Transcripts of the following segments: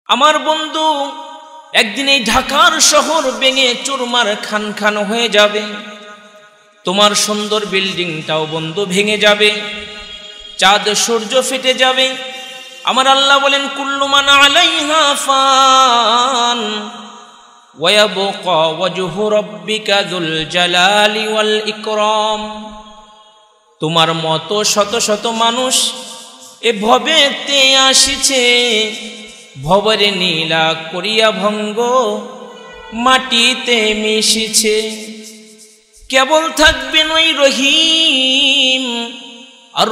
আমার বন্ধু একদিন এই ঢাকার শহর ভেঙে চুরমার খান খান হয়ে যাবে, তোমার সুন্দর বিল্ডিংটাও বন্ধু ভেঙে যাবে, চাঁদ সূর্য ফেটে যাবে। আমার আল্লাহ বলেন কুল্লু মান আলাইহা ফান ওয়া ইয়াবকা ওয়াজহু রাব্বিকা যুল জালালি ওয়াল ইকরাম। তোমার মতো শত শত মানুষ এ ভবেতে আসিছে, ভবরে নীলা করিয়া ভঙ্গ মাটিতে মিশিছে। কেবল থাকবেন ওই রহিম আর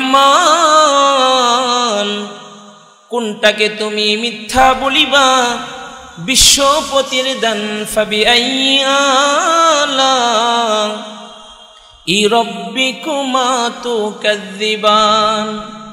রহমান। কোনটাকে তুমি মিথ্যা বলিবা, বিশ্বপতির দান ফাবিআইয়ি আলাই রাব্বিকুমা তুকাযযিবান।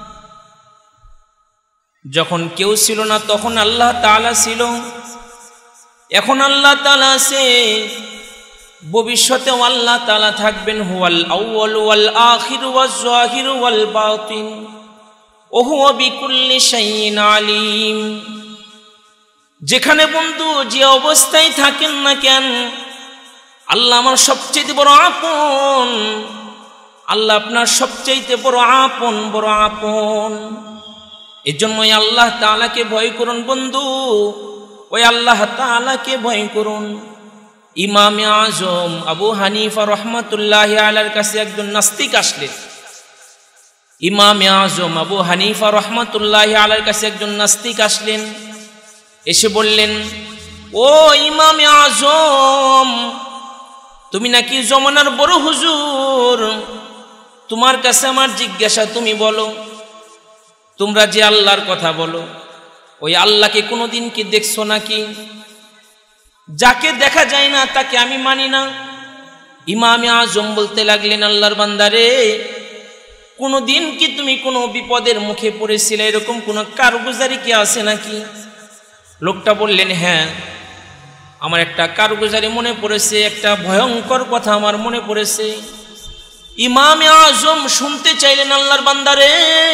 যখন কেউ ছিল না তখন আল্লাহ তাআলা ছিল, এখন আল্লাহ তাআলা আছে, ভবিষ্যতেও আল্লাহ তাআলা থাকবেন। হুয়াল আউয়াল ওয়াল আখির ওয়াজ যাহির ওয়াল বাতিন ওয়া হুয়া বিকুল্লি শাইইন আলিম। যেখানে বন্ধু যে অবস্থায় থাকেন না কেন, আল্লাহ আমার সবচেয়ে বড় আপন, আল্লাহ আপনার সবচেয়ে বড় আপন, বড় আপন। এজন্যই আল্লাহ তাআলাকে ভয় করুন বন্ধু, ওই আল্লাহ তাআলাকে ভয় করুন। ইমামে আজম আবু হানিফা রহমাতুল্লাহি আলাইহির কাছে একজন নাস্তিক আসলেন। ইমামে আজম আবু হানিফা রহমাতুল্লাহি আলাইহির কাছে একজন নাস্তিক আসলেন, এসে বললেন, ও ইমামে আজম, তুমি নাকি জমানার বড় হুজুর, তোমার কাছে আমার জিজ্ঞাসা, তুমি বলো, তোমরা যে আল্লাহর কথা বলো, ওই আল্লাহকে কোনোদিন কি দেখছো নাকি? যাকে দেখা যায় না তাকে আমি মানি না। ইমামে আজম বলতে লাগলেন, আল্লাহর বান্দারে, কোনোদিন কি তুমি কোনো বিপদের মুখে পড়েছিলে, এরকম কোনো কারগুজারি কি আছে নাকি? লোকটা বললেন, হ্যাঁ, আমার একটা কারগুজারি মনে পড়েছে, একটা ভয়ঙ্কর কথা আমার মনে পড়েছে। ইমামে আজম শুনতে চাইলেন, আল্লাহর বান্দারে,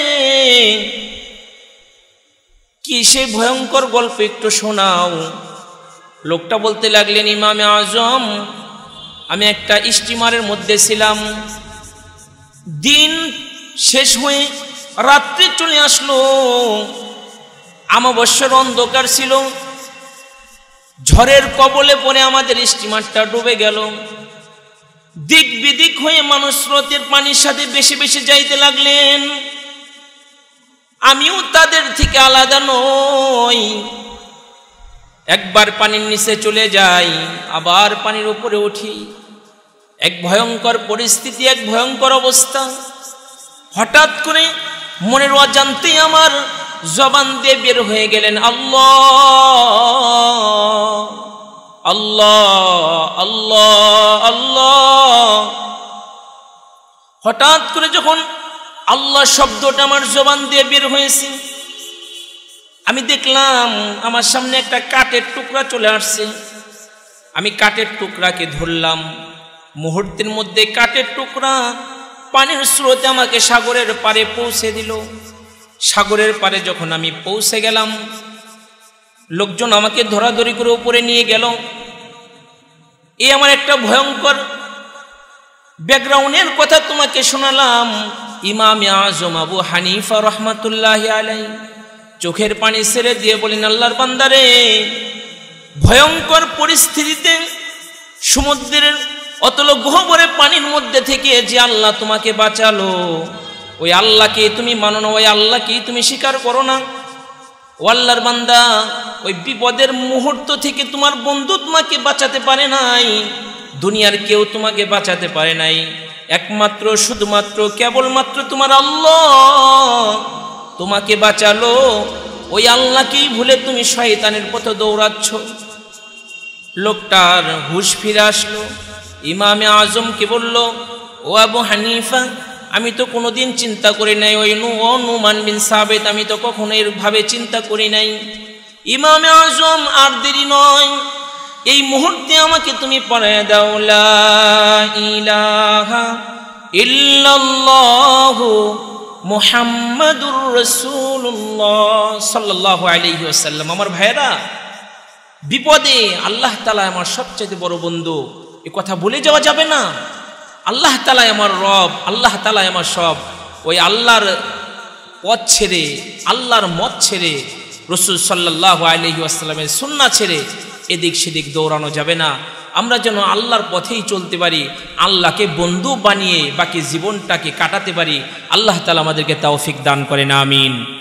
কি সেই ভয়ঙ্কর গল্প একটু শোনাও। লোকটা বলতে লাগলেন, ইমামে আজম, আমি একটা স্টিমারের মধ্যে ছিলাম, দিন শেষ হয়ে রাত্রি চলে আসলো, অমাবস্যার অন্ধকার ছিল, ঝড়ের কবলে পড়ে আমাদের স্টিমারটা ডুবে গেল। দিক বিদিক হয়ে মানুষ স্রোতের পানির সাথে বেশি বেশি যাইতে লাগলেন, আমিও তাদের থেকে আলাদা নই। একবার পানির নিচে চলে যাই, আবার পানির উপরে উঠি। এক ভয়ঙ্কর পরিস্থিতি, এক ভয়ঙ্কর অবস্থা। হঠাৎ করে মনের অজান্তেই আমার জবান দিয়ে বের হয়ে গেলেন, আল্লাহ আল্লাহ আল্লাহ আল্লাহ। হঠাৎ করে যখন আল্লাহ শব্দটা আমার জবান দিয়ে বের হয়েছে, আমি দেখলাম আমার সামনে একটা কাঠের টুকরা চলে আসছে। আমি কাঠের টুকরাকে ধরলাম, মুহূর্তের মধ্যে কাঠের টুকরা পানির স্রোতে আমাকে সাগরের পারে পৌঁছে দিল। সাগরের পারে যখন আমি পৌঁছে গেলাম, লোকজন আমাকে ধরাধরি করে উপরে নিয়ে গেল। এই আমার একটা ভয়ঙ্কর ব্যাকগ্রাউন্ডের কথা তোমাকে শোনালাম। ইমামে আজম আবু হানিফা রহমাতুল্লাহি আলাইহি চোখের পানি ছেড়ে দিয়ে বলেন, আল্লাহর বান্দারে, ভয়ঙ্কর পরিস্থিতিতে সমুদ্রের অতল গহ্বরে পানির মধ্যে থেকে যে আল্লাহ তোমাকে বাঁচালো, ওই আল্লাহকে তুমি মানো না, ওই আল্লাহকে তুমি স্বীকার করো না। ও আল্লাহর বান্দা, ওই বিপদের মুহূর্ত থেকে তোমার বন্ধু তোমাকে বাঁচাতে পারে নাই, দুনিয়ার কেউ তোমাকে বাঁচাতে পারে নাই, একমাত্র শুধুমাত্র কেবলমাত্র তোমার আল্লাহ তোমাকে বাঁচালো। ওই আল্লাহকেই ভুলে তুমি শয়তানের পথে দৌড়াচ্ছ। লোকটার হুঁশ ফিরে আসলো, ইমামে আজমকে বলল, ও আবু হানিফা, আমি তো কোনোদিন চিন্তা করি নাই, ওই নুমান বিন সাবিত, আমি তো কখনো এরভাবে চিন্তা করি নাই। ইমামে আজম, আর দেরি নয়, এই মুহূর্তে আমাকে তুমি পড়ায় দাও, লা ইলাহা ইল্লাল্লাহু মুহাম্মাদুর রাসূলুল্লাহ সাল্লাল্লাহু আলাইহি ওয়াসাল্লাম। আমার ভাইরা, বিপদে আল্লাহ তাআলা আমার সবচেয়ে বড় বন্ধু, এ কথা বলে যাওয়া যাবে না। আল্লাহ তাআলা আমার রব, আল্লাহ তাআলা আমার সব। ওই আল্লাহর পথ ছেড়ে, আল্লাহর মত ছেড়ে, রাসূল সাল্লাল্লাহু আলাইহি ওয়াসাল্লামের সুন্নাহ ছেড়ে এদিক সেদিক দৌড়ানো যাবে না। আমরা যেন আল্লাহর পথেই চলতে পারি, আল্লাহকে বন্ধু বানিয়ে বাকি জীবনটাকে কাটাতে পারি। আল্লাহ তাআলা আমাদেরকে তৌফিক দান করেন, আমিন।